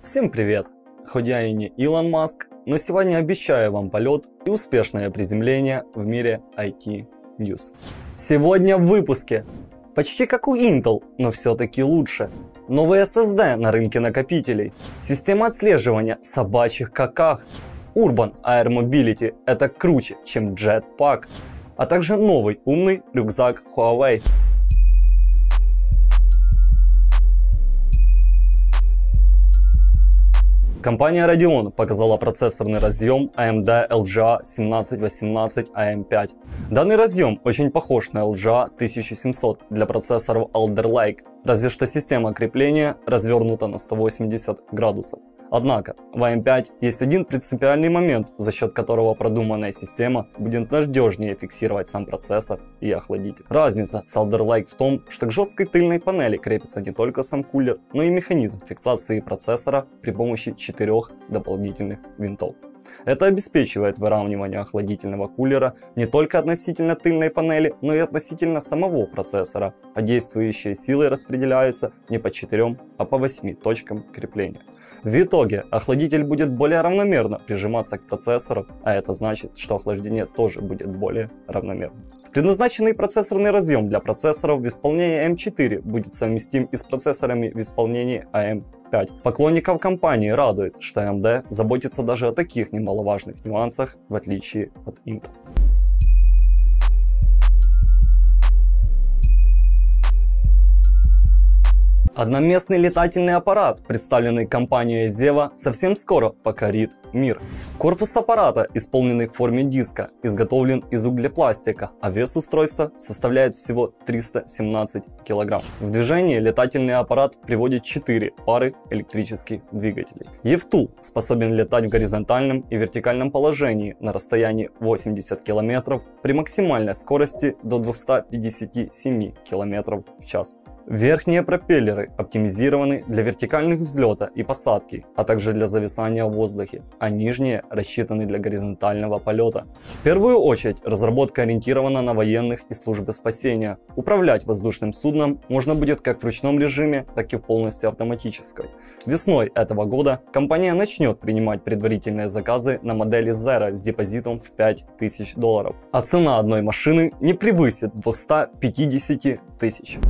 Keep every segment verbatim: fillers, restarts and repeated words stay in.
Всем привет! Хоть я и не Илон Маск, но сегодня обещаю вам полет и успешное приземление в мире ай ти News. Сегодня в выпуске. Почти как у Intel, но все-таки лучше. Новый эс эс ди на рынке накопителей. Система отслеживания собачьих каках. Urban Air Mobility – это круче, чем Jetpack. А также новый умный рюкзак Huawei. Компания Radeon показала процессорный разъем эй эм ди эл джи эй семнадцать восемнадцать эй эм пять. Данный разъем очень похож на эл джи эй тысяча семьсот для процессоров Alder Lake, разве что система крепления развернута на сто восемьдесят градусов. Однако в эй эм пять есть один принципиальный момент, за счет которого продуманная система будет надежнее фиксировать сам процессор и охладитель. Разница с Alder Lake в том, что к жесткой тыльной панели крепится не только сам кулер, но и механизм фиксации процессора при помощи четырех дополнительных винтов. Это обеспечивает выравнивание охладительного кулера не только относительно тыльной панели, но и относительно самого процессора, а действующие силы распределяются не по четырем, а по восьми точкам крепления. В итоге охладитель будет более равномерно прижиматься к процессору, а это значит, что охлаждение тоже будет более равномерным. Предназначенный процессорный разъем для процессоров в исполнении эй эм четыре будет совместим и с процессорами в исполнении эй эм пять. Поклонников компании радует, что эй эм ди заботится даже о таких немаловажных нюансах, в отличие от Intel. Одноместный летательный аппарат, представленный компанией Zeva, совсем скоро покорит мир. Корпус аппарата, исполненный в форме диска, изготовлен из углепластика, а вес устройства составляет всего триста семнадцать килограмм. В движение летательный аппарат приводит четыре пары электрических двигателей. ев два способен летать в горизонтальном и вертикальном положении на расстоянии восемьдесят километров при максимальной скорости до двухсот пятидесяти семи километров в час. Верхние пропеллеры оптимизированы для вертикальных взлета и посадки, а также для зависания в воздухе, а нижние рассчитаны для горизонтального полета. В первую очередь разработка ориентирована на военных и службы спасения. Управлять воздушным судном можно будет как в ручном режиме, так и в полностью автоматической. Весной этого года компания начнет принимать предварительные заказы на модели Zero с депозитом в пять тысяч долларов, а цена одной машины не превысит двухсот пятидесяти тысяч.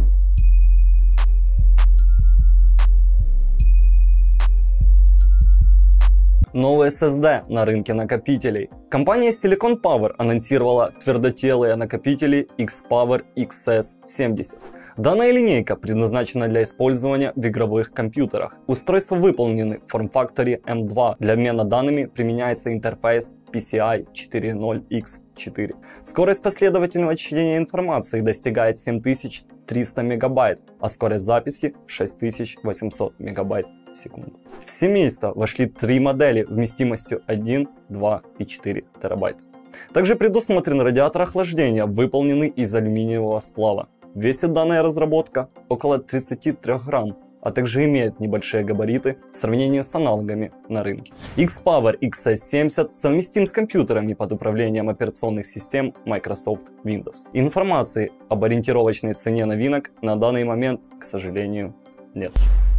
Новый эс эс ди на рынке накопителей. Компания Silicon Power анонсировала твердотелые накопители X-Power икс эс семьдесят. Данная линейка предназначена для использования в игровых компьютерах. Устройства выполнены в форм-факторе эм два. Для обмена данными применяется интерфейс пи си ай четыре ноль икс четыре. Скорость последовательного чтения информации достигает семь тысяч триста мегабайт, а скорость записи шесть тысяч восемьсот мегабайт в секунду. В семейство вошли три модели вместимостью один, два и четыре терабайта. Также предусмотрен радиатор охлаждения, выполненный из алюминиевого сплава. Весит данная разработка около тридцати трёх грамм, а также имеет небольшие габариты в сравнении с аналогами на рынке. X-Power икс эс семьдесят совместим с компьютерами под управлением операционных систем Microsoft Windows. Информации об ориентировочной цене новинок на данный момент, к сожалению, нет.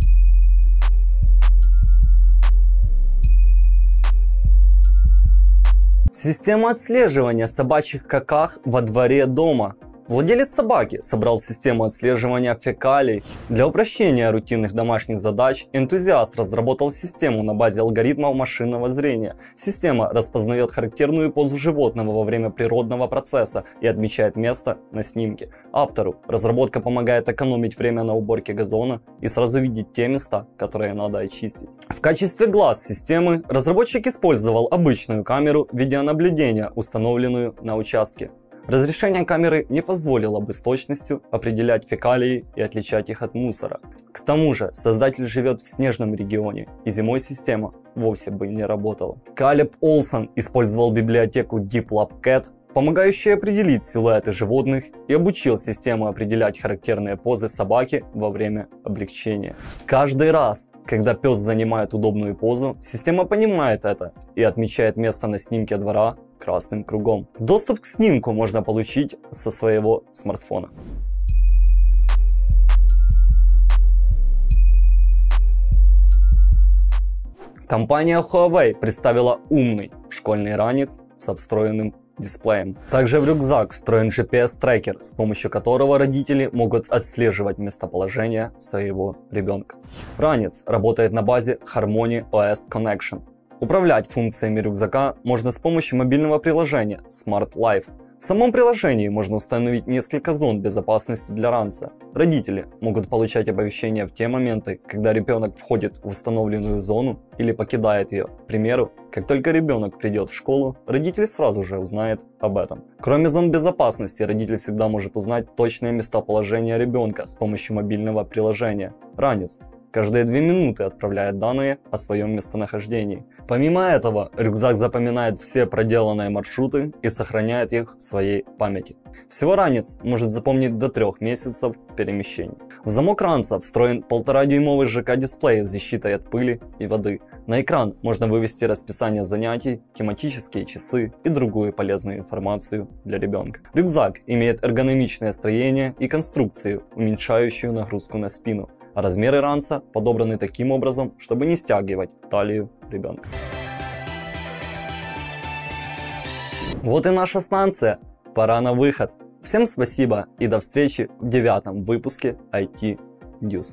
Система отслеживания собачьих каках во дворе дома. Владелец собаки собрал систему отслеживания фекалий. Для упрощения рутинных домашних задач энтузиаст разработал систему на базе алгоритмов машинного зрения. Система распознает характерную позу животного во время природного процесса и отмечает место на снимке. Автору разработка помогает экономить время на уборке газона и сразу видеть те места, которые надо очистить. В качестве глаз системы разработчик использовал обычную камеру видеонаблюдения, установленную на участке. Разрешение камеры не позволило бы с точностью определять фекалии и отличать их от мусора. К тому же создатель живет в снежном регионе, и зимой система вовсе бы не работала. Калеб Олсон использовал библиотеку DeepLabCat, помогающую определить силуэты животных, и обучил систему определять характерные позы собаки во время облегчения. Каждый раз, когда пес занимает удобную позу, система понимает это и отмечает место на снимке двора красным кругом. Доступ к снимку можно получить со своего смартфона. Компания Huawei представила умный школьный ранец с встроенным дисплеем. Также в рюкзак встроен джи пи эс-трекер, с помощью которого родители могут отслеживать местоположение своего ребенка. Ранец работает на базе Harmony о эс Connection. Управлять функциями рюкзака можно с помощью мобильного приложения Smart Life. В самом приложении можно установить несколько зон безопасности для ранца. Родители могут получать оповещения в те моменты, когда ребенок входит в установленную зону или покидает ее. К примеру, как только ребенок придет в школу, родитель сразу же узнает об этом. Кроме зон безопасности, родитель всегда может узнать точное местоположение ребенка с помощью мобильного приложения «Ранец». Каждые две минуты отправляет данные о своем местонахождении. Помимо этого, рюкзак запоминает все проделанные маршруты и сохраняет их в своей памяти. Всего ранец может запомнить до трех месяцев перемещений. В замок ранца встроен полуторадюймовый жэ ка-дисплей с защитой от пыли и воды. На экран можно вывести расписание занятий, тематические часы и другую полезную информацию для ребенка. Рюкзак имеет эргономичное строение и конструкцию, уменьшающую нагрузку на спину. А размеры ранца подобраны таким образом, чтобы не стягивать талию ребенка. Вот и наша станция. Пора на выход. Всем спасибо и до встречи в девятом выпуске ай ти News.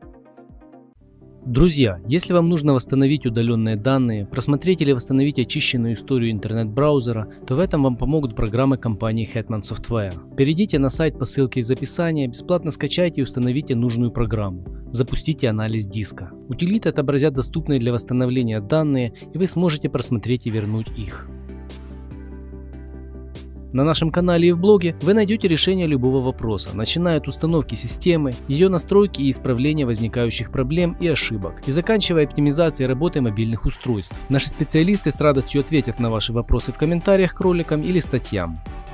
Друзья, если вам нужно восстановить удаленные данные, просмотреть или восстановить очищенную историю интернет-браузера, то в этом вам помогут программы компании Hetman Software. Перейдите на сайт по ссылке из описания, бесплатно скачайте и установите нужную программу. Запустите анализ диска. Утилиты отобразят доступные для восстановления данные, и вы сможете просмотреть и вернуть их. На нашем канале и в блоге вы найдете решение любого вопроса, начиная от установки системы, ее настройки и исправления возникающих проблем и ошибок, и заканчивая оптимизацией работы мобильных устройств. Наши специалисты с радостью ответят на ваши вопросы в комментариях к роликам или статьям.